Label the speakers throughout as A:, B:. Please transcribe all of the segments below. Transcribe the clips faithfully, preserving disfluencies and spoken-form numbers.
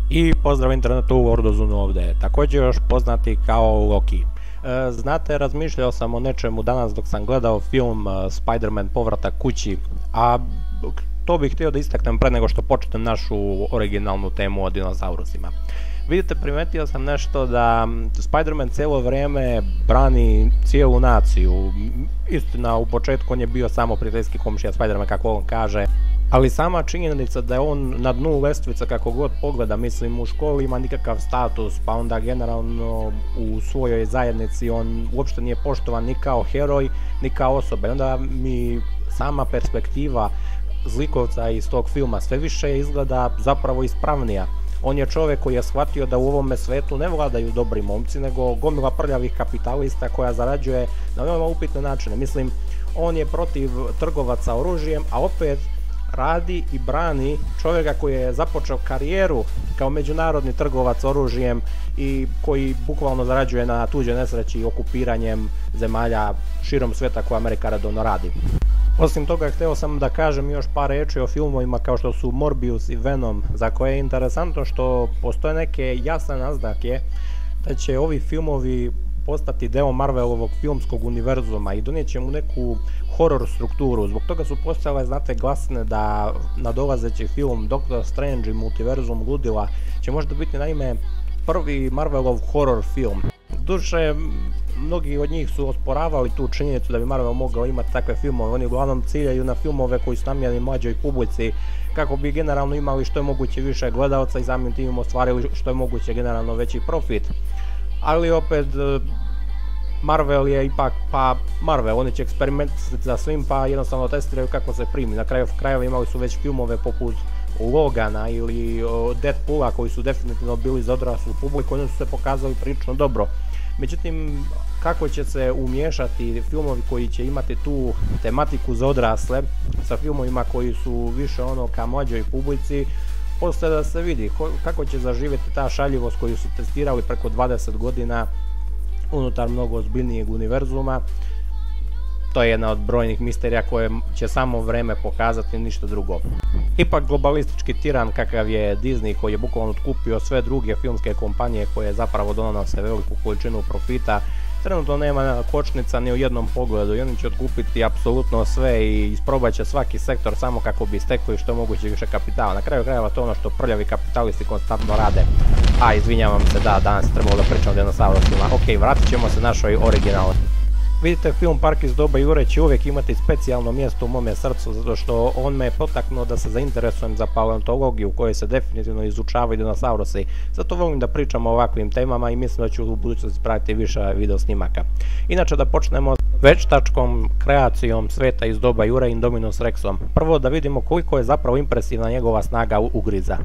A: I pozdrav internetu, u Ordozunu ovdje, također još poznati kao Loki. E, znate, razmišljao sam o nečemu danas dok sam gledao film Spider-Man Povratak kući, a to bih htio da istaknem pre nego što počnem našu originalnu temu o dinosaurusima. Vidite, primetio sam nešto da Spider-Man cijelo vrijeme brani cijelu naciju. Istina, u početku on je bio samo prijateljski komšija Spider-Man, kako on kaže, ali sama činjenica da je on na dnu lestvica kako god pogleda, mislim, u školi ima nikakav status, pa onda generalno u svojoj zajednici on uopšte nije poštovan ni kao heroj, ni kao osoba. I onda mi sama perspektiva zlikovca iz tog filma sve više izgleda zapravo ispravnija. On je čovjek koji je shvatio da u ovome svetu ne vladaju dobri momci, nego gomila prljavih kapitalista koja zarađuje na veoma upitne načine. Mislim, on je protiv trgovaca oružjem, a opet radi i brani čovjeka koji je započeo karijeru kao međunarodni trgovac oružjem i koji bukvalno zarađuje na tuđoj nesreći okupiranjem zemalja širom svijeta koje Amerika redovno radi. Osim toga, htio sam da kažem još par riječi o filmovima kao što su Morbius i Venom, za koje je interesantno što postoje neke jasne naznake da će ovi filmovi postati deo Marvelovog filmskog univerzuma i donijet će mu neku horror strukturu. Zbog toga su postojale, znate, glasne da nadolazeći film Doctor Strange i Multiverzum ludila će možda biti, naime, prvi Marvelov horror film. Duše, mnogi od njih su osporavali tu činjenicu da bi Marvel mogao imati takve filmove. Oni uglavnom ciljaju na filmove koji su namijenjeni mlađoj publici kako bi generalno imali što je moguće više gledalca i samim tim ostvarili što je moguće generalno veći profit. Ali opet, Marvel je ipak, pa Marvel, oni će eksperimentirati za svim pa jednostavno testiraju kako se primi. Na kraju krajeva imali su već filmove poput Logana ili Deadpoola koji su definitivno bili za odraslu publiku, oni su se pokazali prilično dobro. Međutim, kako će se umiješati filmovi koji će imati tu tematiku za odrasle sa filmovima koji su više ono ka mlađoj publici, postoje da se vidi kako će zaživjeti ta šaljivost koju su testirali preko dvadeset godina unutar mnogo ozbiljnijeg univerzuma. To je jedna od brojnih misterija koje će samo vreme pokazati, ništa drugo. Ipak globalistički tiran kakav je Disney, koji je bukvalno otkupio sve druge filmske kompanije koje zapravo donose veliku količinu profita, trenutno nema kočnica ni u jednom pogledu i oni će otkupiti apsolutno sve i isprobat će svaki sektor samo kako bi stekli što moguće više kapitala. Na kraju krajeva to je ono što prljavi kapitalisti konstantno rade. A, izvinjavam se, da, danas je trebalo da pričam o dinosaurusima. Ok, vratit ćemo se našoj originalnoj. Vidite, film Park iz doba Jure će uvijek imati specijalno mjesto u mome srcu, zato što on me je potaknuo da se zainteresujem za paleontologiju u kojoj se definitivno izučavaju dinosaurusi. Zato volim da pričam o ovakvim temama i mislim da ću u budućnosti pratiti više video snimaka. Inače, da počnemo veštačkom kreacijom sveta iz doba Jure, Indominus Rexom. Prvo da vidimo koliko je zapravo impresivna njegova snaga ugriza.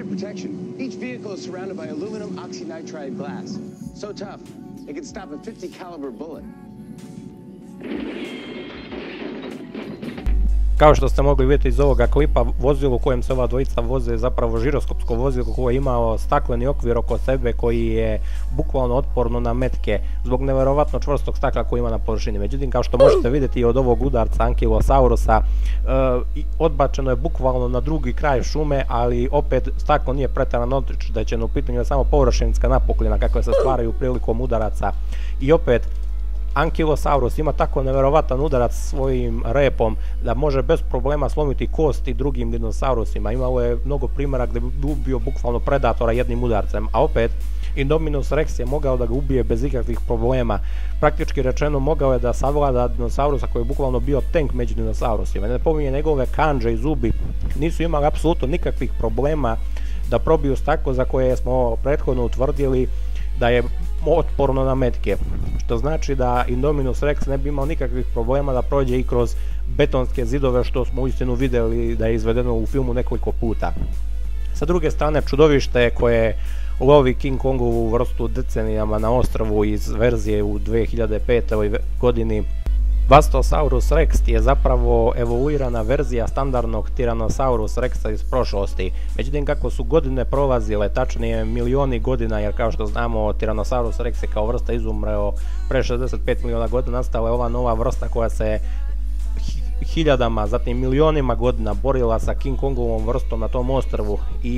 A: Kao što ste mogli vidjeti iz ovoga klipa, vozilo u kojem se ova dvojica voze je zapravo žiroskopsko vozilo koje je imao stakleni okvir oko sebe koji je bukvalno otporno na metke zbog neverovatno čvrstog stakla koji ima na površini. Međutim, kao što možete vidjeti od ovog udarca Ankylosaurusa, e, odbačeno je bukvalno na drugi kraj šume, ali opet staklo nije pretjerano oštećeno, u pitanju je samo površinska napukljina kakve se stvaraju prilikom udaraca. I opet, Ankylosaurus ima tako neverovatan udarac svojim repom da može bez problema slomiti kosti drugim dinosaurusima. Imalo je mnogo primjera gdje bi ubio bukvalno predatora jednim udarcem, a opet Indominus Rex je mogao da ga ubije bez ikakvih problema. Praktički rečeno, mogao je da savlada dinosaurusa koji je bukvalno bio tank među dinosaurusima. Ne pominje, njegove kandže i zubi nisu imali apsolutno nikakvih problema da probiju staklo za koje smo prethodno utvrdili da je otporno na metke, što znači da Indominus Rex ne bi imao nikakvih problema da prođe i kroz betonske zidove, što smo uistinu vidjeli da je izvedeno u filmu nekoliko puta. Sa druge strane, čudovište koje lovi King Kongovu vrstu decenijama na ostrvu iz verzije u dve hiljade petoj godini, Vastosaurus Rex je zapravo evoluirana verzija standardnog Tyrannosaurus Rexa iz prošlosti. Međutim, kako su godine prolazile, tačnije milioni godina, jer kao što znamo Tyrannosaurus Rex je kao vrsta izumreo pre šezdeset pet miliona godina, nastala je ova nova vrsta koja se hiljadama, zatim milionima godina borila sa King Kongovom vrstom na tom ostrvu i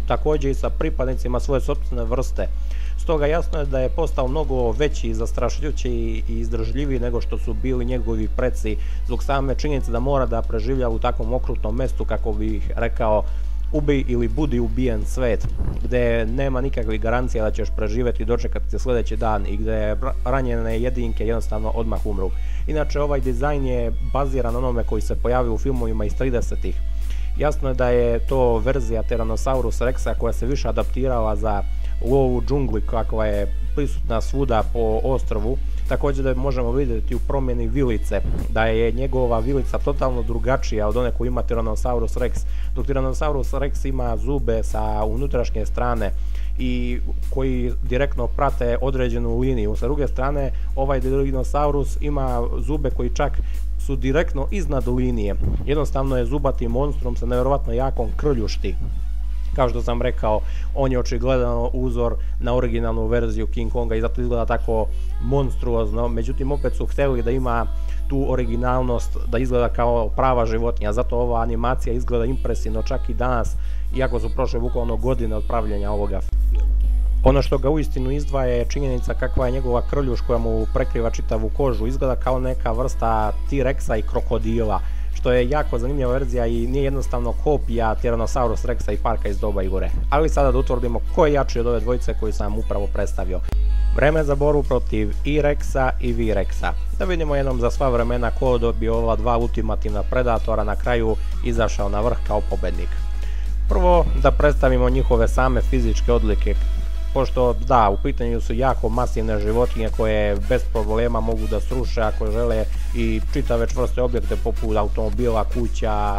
A: također i sa pripadnicima svoje sopstvene vrste. Stoga jasno je da je postao mnogo veći, zastrašujući i izdržljiviji nego što su bili njegovi preci, zbog same činjenice da mora da preživlja u takvom okrutnom mestu, kako bih rekao, ubij ili budi ubijen svet, gdje nema nikakvih garancija da ćeš preživjeti i dočekati se sljedeći dan i gdje ranjene jedinke jednostavno odmah umru. Inače, ovaj dizajn je baziran na onome koji se pojavio u filmovima iz tridesetih. Jasno je da je to verzija Tyrannosaurus Rexa koja se više adaptirala za lov u džungli, kakva je prisutna svuda po ostrvu. Također da možemo vidjeti u promjeni vilice, da je njegova vilica totalno drugačija od one koju ima Tyrannosaurus Rex, dok Tyrannosaurus Rex ima zube sa unutrašnje strane i koji direktno prate određenu liniju. Sa druge strane, ovaj Dinosaurus ima zube koji čak su direktno iznad linije. Jednostavno je zubati monstrum sa nevjerovatno jakom krljušti. Kao što sam rekao, on je očigledno uzor na originalnu verziju King Konga i zato izgleda tako monstruozno. Međutim, opet su htjeli da ima tu originalnost, da izgleda kao prava životinja. Zato ova animacija izgleda impresivno čak i danas, iako su prošle bukvalno godine od pravljenja ovoga filma. Ono što ga uistinu izdvaja je činjenica kakva je njegova krljuš koja mu prekriva čitavu kožu. Izgleda kao neka vrsta T-Rexa i krokodila, što je jako zanimljiva verzija i nije jednostavno kopija Tyrannosaurus Rexa i parka iz doba Igore. Ali sada da utvrdimo ko je jači od ove dvojice koju sam upravo predstavio. Vreme za borbu protiv i Rexa i V-Rexa. Da vidimo jednom za sva vremena ko dobio ova dva ultimativna predatora na kraju izašao na vrh kao pobednik. Prvo da predstavimo njihove same fizičke odlike, pošto da, u pitanju su jako masivne životinje koje bez problema mogu da sruše ako žele i čitave čvrste objekte poput automobila, kuća,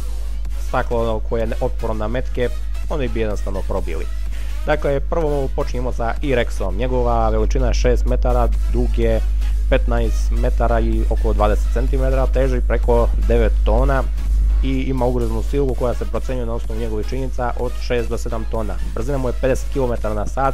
A: staklo koje je otporno na metke, oni bi jednostavno probili. Dakle, prvo počinjemo sa I-Rexom. Njegova veličina je šest metara, dug je petnaest metara i oko dvadeset centimetara, teži preko devet tona i ima ugriznu silu koja se procenjuje na osnovu njegovih činjenica od šest do sedam tona. Brzina mu je pedeset kilometara na sat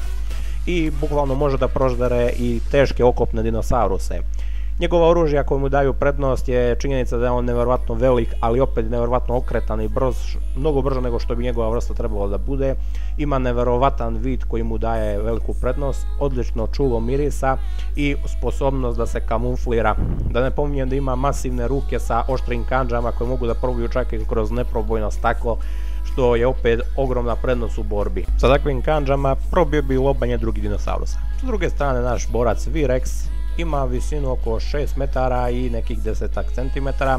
A: i bukvalno može da proždere i teške okopne dinosauruse. Njegova oružja koje mu daju prednost je činjenica da je on nevjerovatno velik, ali opet nevjerovatno okretan i brz, mnogo brže nego što bi njegova vrsta trebalo da bude. Ima nevjerovatan vid koji mu daje veliku prednost, odlično čulo mirisa i sposobnost da se kamuflira. Da ne pominjem da ima masivne ruke sa oštrim kandžama koje mogu da probiju čak i kroz neprobojno staklo, što je opet ogromna prednost u borbi. Sa takvim kandžama probio bi lobanje drugih dinosaurusa. S druge strane, naš borac V-Rex ima visinu oko šest metara i nekih desetak centimetara,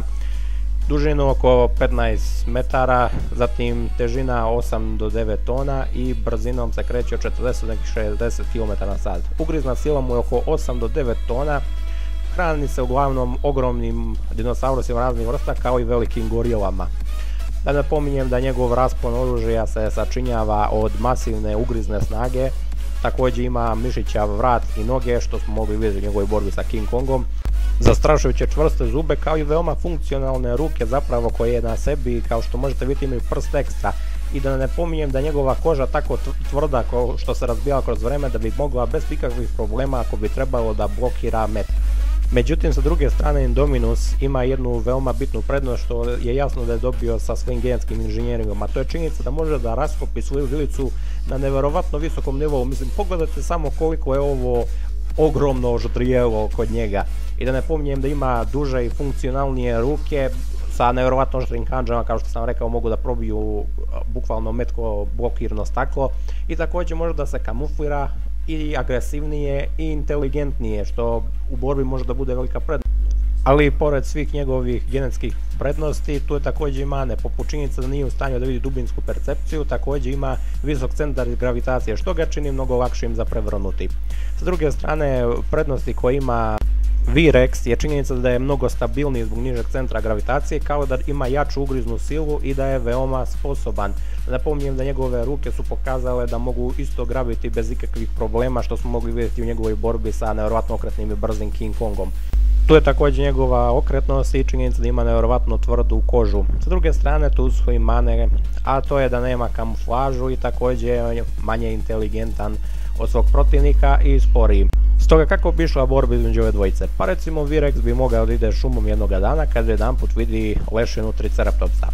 A: dužinu oko petnaest metara, zatim težina osam do devet tona i brzinom se kreće od četrdeset do šezdeset kilometara na sat. Ugrizna sila mu je oko osam do devet tona, hrani se uglavnom ogromnim dinosaurusima raznih vrsta kao i velikim gorilama. Da ne pominjem da njegov raspon oružja se sačinjava od masivne ugrizne snage. Također ima mišićav vrat i noge, što smo mogli vidjeti u njegovoj borbi sa King Kongom. Zastrašujuće čvrste zube kao i veoma funkcionalne ruke zapravo koje na sebi, kao što možete vidjeti, imaju prst ekstra. I da ne pominjem da je njegova koža tako tvrda što se razbijala kroz vreme da bi mogla bez ikakvih problema ako bi trebalo da blokira met. Međutim, sa druge strane, Indominus ima jednu veoma bitnu prednost što je jasno da je dobio sa svojim genetskim inženjeringom, a to je činjenica da može da raskopi svoju vilicu na neverovatno visokom nivou. Mislim, pogledajte samo koliko je ovo ogromno ždrijelo kod njega. I da ne pominjem da ima duže i funkcionalnije ruke sa neverovatno oštrim kandžama, kao što sam rekao, mogu da probiju bukvalno metko blokirno staklo i također može da se kamuflira i agresivnije i inteligentnije, što u borbi može da bude velika prednost. Ali pored svih njegovih genetskih prednosti, tu je također i mane, poput činjenica da nije u stanju da vidi dubinsku percepciju, također ima visok centar gravitacije, što ga čini mnogo lakšim za prevrnuti. Sa druge strane, prednosti koje ima V-Rex je činjenica da je mnogo stabilniji zbog nižeg centra gravitacije, kao da ima jaču ugriznu silu i da je veoma sposoban. Napominjem da njegove ruke su pokazale da mogu isto grabiti bez ikakvih problema, što smo mogli vidjeti u njegovoj borbi sa nevjerovatno okretnim i brzim King Kongom. Tu je također njegova okretnost i činjenica da ima nevjerovatno tvrdu kožu. Sa druge strane, tu su i mane, a to je da nema kamuflažu i također je manje inteligentan od svog protivnika i sporiji. Stoga kako bi išla borba između ove dvojice? Pa recimo V-Rex bi mogao da ide šumom jednoga dana kad jedanput vidi lešinu Triceratopsa.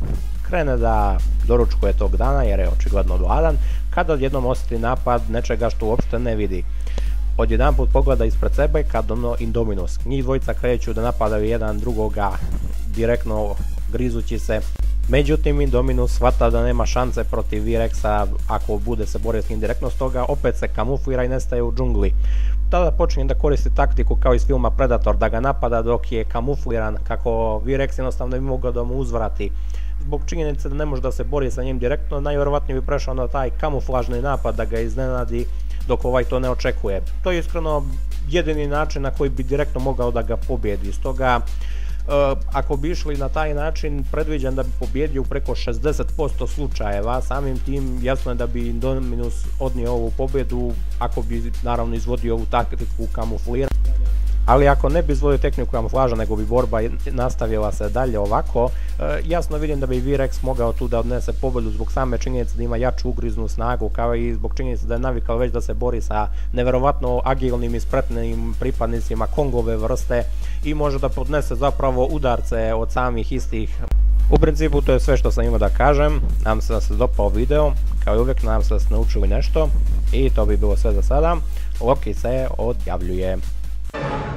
A: krene da doručkuje tog dana jer je očigledno gladan, kada odjednom osjeti napad nečega što uopšte ne vidi. Odjedanput pogleda ispred sebe kad ono Indominus. Njih dvojica kreću da napadaju jedan drugoga direktno grizući se. Međutim, Indominus shvata da nema šanse protiv T-Rexa ako bude se borio s njim direktno, stoga opet se kamuflira i nestaje u džungli. Tada počinje da koristi taktiku kao iz filma Predator, da ga napada dok je kamufliran, kako T-Rex jednostavno bi mogao da mu uzvrati. Zbog činjenice da ne može da se bori sa njim direktno, najvjerovatnije bi prešao na taj kamuflažni napad da ga iznenadi dok ovaj to ne očekuje. To je iskreno jedini način na koji bi direktno mogao da ga pobjedi. Stoga, ako bi išli na taj način, predviđam da bi pobjedio u preko šezdeset posto slučajeva. Samim tim jasno je da bi Indominus odnio ovu pobjedu ako bi naravno izvodio ovu taktiku kamufliranja. Ali ako ne bi izvodio tehniku kamuflaža nego bi borba nastavila se dalje ovako, jasno vidim da bi T-Rex mogao tu da odnese pobjedu zbog same činjenice da ima jaču ugriznu snagu, kao i zbog činjenice da je navikao već da se bori sa neverovatno agilnim i spretnim pripadnicima Kongove vrste i može da podnese zapravo udarce od samih istih. U principu to je sve što sam imao da kažem. Nadam se da se dopao video, kao i uvijek nadam se da ste naučili nešto i to bi bilo sve za sada. Loki se odjavljuje.